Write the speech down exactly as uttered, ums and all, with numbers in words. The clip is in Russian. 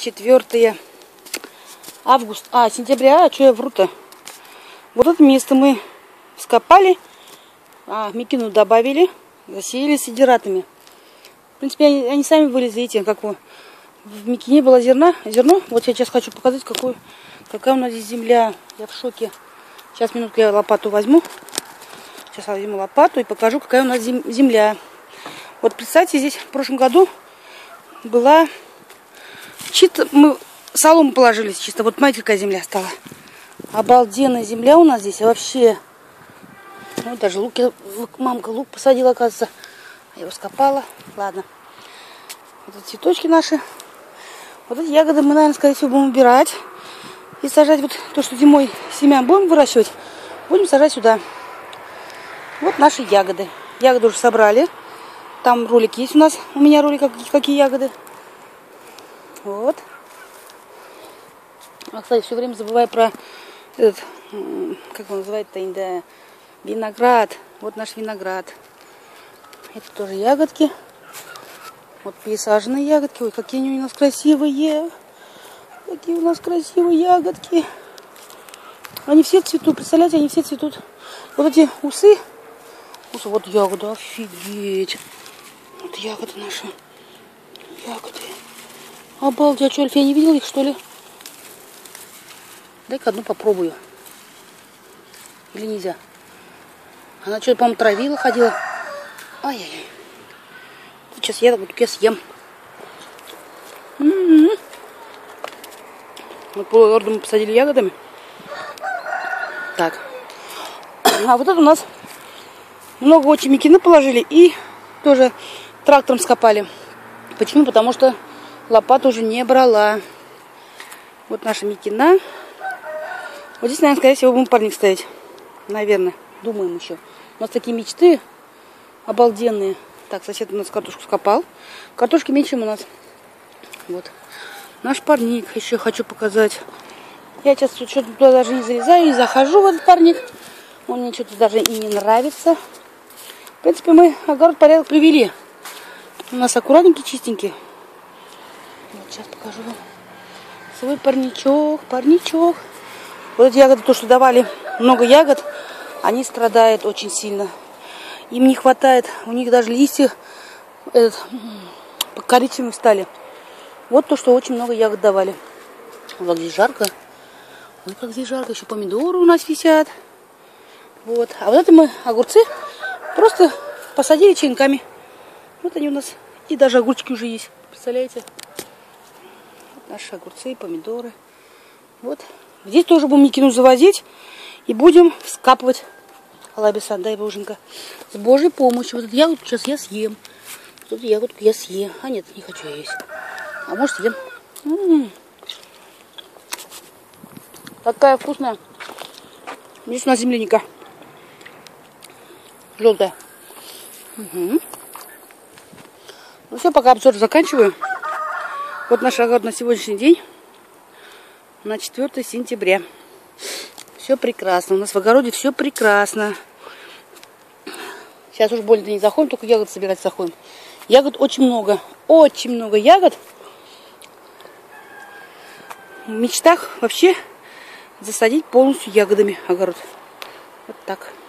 четвёртое августа, а, сентября, а что я вру-то? Вот это место мы вскопали, а, мекину добавили, засеяли сидератами. В принципе, они, они сами вылезли, видите, как в мекине было зерна, зерно. Вот я сейчас хочу показать, какой, какая у нас здесь земля. Я в шоке. Сейчас, минутку, я лопату возьму. Сейчас я возьму лопату и покажу, какая у нас земля. Вот представьте, здесь в прошлом году была... Чисто мы солому положили чисто. Вот смотрите, какая земля стала. Обалденная земля у нас здесь вообще. Вот даже лук, я, мамка лук посадила, оказывается. Я его скопала. Ладно. Вот эти цветочки наши. Вот эти ягоды мы, наверное, скорее всего, будем убирать. И сажать вот то, что зимой семян будем выращивать, будем сажать сюда. Вот наши ягоды. Ягоды уже собрали. Там ролик есть у нас. У меня ролик, какие, какие ягоды. Вот. А, кстати, все время забываю про этот, как он называется-то, да, виноград. Вот наш виноград. Это тоже ягодки. Вот пересаженные ягодки. Ой, какие они у нас красивые. Какие у нас красивые ягодки. Они все цветут. Представляете, они все цветут. Вот эти усы. Усы, вот ягода. Офигеть. Вот ягоды наши. Ягоды. Обалдеть. А что, Альфия не видела их, что ли? Дай-ка одну попробую. Или нельзя? Она что-то, по-моему, травила, ходила. Ай-яй-яй. Сейчас я, вот, я съем. М-м-м. Вот полуорду мы посадили ягодами. Так. А вот это у нас много очень мекины положили и тоже трактором скопали. Почему? Потому что лопата уже не брала. Вот наша мекина. Вот здесь, наверное, скорее всего, будем парник ставить. Наверное. Думаем еще. У нас такие мечты обалденные. Так, сосед у нас картошку скопал. Картошки меньше, чем у нас. Вот. Наш парник еще хочу показать. Я сейчас что-то туда даже не залезаю, не захожу в этот парник. Он мне что-то даже и не нравится. В принципе, мы огород порядок привели. У нас аккуратненький, чистенький. Вот сейчас покажу вам свой парничок, парничок. Вот эти ягоды, то, что давали много ягод, они страдают очень сильно. Им не хватает, у них даже листья этот, коричневые стали. Вот то, что очень много ягод давали. Вот здесь жарко. Ой, как здесь жарко. Еще помидоры у нас висят. Вот. А вот это мы огурцы просто посадили черенками. Вот они у нас. И даже огурчики уже есть. Представляете? Вот наши огурцы и помидоры. Вот. Здесь тоже будем мекину завозить. И будем скапывать. Алабисан, дай боженька. С Божьей помощью. Вот эту ягодку сейчас я съем. Вот эту ягодку я съем. А нет, не хочу я есть. А может съем. М-м-м. Такая вкусная. Здесь у нас земляника. Желтая. Угу. Ну все, пока обзор заканчиваю. Вот наш огород на сегодняшний день. На четвёртое сентября. Все прекрасно. У нас в огороде все прекрасно. Сейчас уж больно не заходим, только ягод собирать заходим. Ягод очень много. Очень много ягод. В мечтах вообще засадить полностью ягодами огород. Вот так.